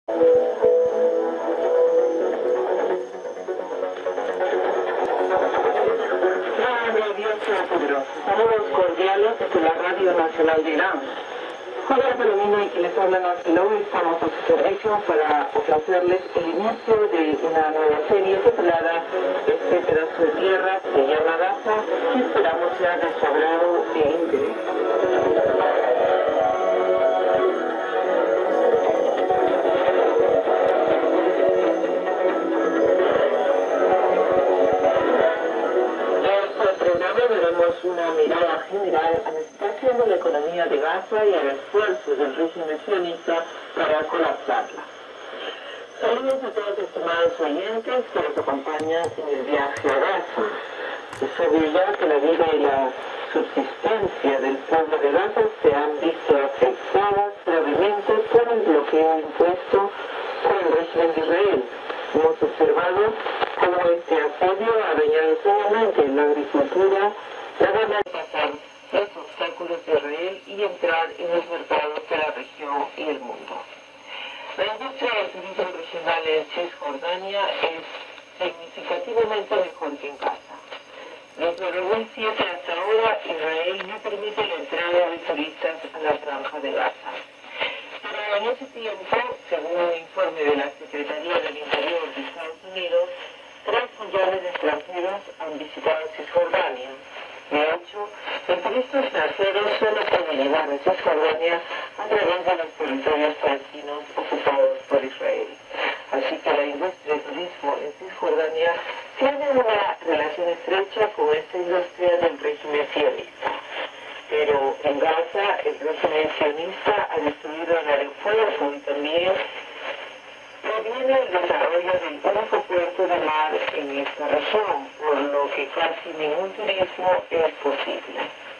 Saludos cordiales desde la Radio Nacional de Irán. Hola Palomino y quien les habla Nancy Lowe, estamos a su servicio para ofrecerles el inicio de una nueva serie titulada Este pedazo de tierra se llama Gaza, que esperamos sea de su agrado e interés. Una mirada general a la situación de la economía de Gaza y al esfuerzo del régimen sionista para colapsarla. Saludos a todos estimados oyentes que nos acompañan en el viaje a Gaza. Es obvio ya que la vida y la subsistencia del pueblo de Gaza se han visto afectadas gravemente por el bloqueo impuesto por el régimen de Israel. Hemos observado cómo este asedio ha dañado seriamente la agricultura, la gana de pasar los obstáculos de Israel y entrar en los mercados de la región y el mundo. La industria del turismo regional en Cisjordania es significativamente mejor que en Gaza. Desde 2007 hasta ahora, Israel no permite la entrada de turistas a la franja de Gaza. Pero en ese tiempo, según un informe de la Secretaría del Interior de Estados Unidos, 3 millones de extranjeros han visitado Cisjordania. De hecho, el turista extranjero solo puede llegar a Cisjordania a través de los territorios palestinos ocupados por Israel. Así que la industria del turismo en Cisjordania tiene una relación estrecha con esta industria del régimen sionista. Pero en Gaza, el régimen sionista ha destruido el aeropuerto y también proviene el desarrollo del único puerto de mar en esta región, por lo que casi ningún turismo es posible.